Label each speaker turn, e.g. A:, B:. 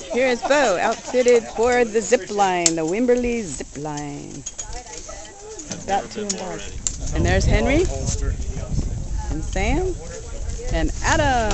A: Here's Bo, outfitted for the zip line, the Wimberley zip line. About to embark. And there's Henry, and Sam, and Adam.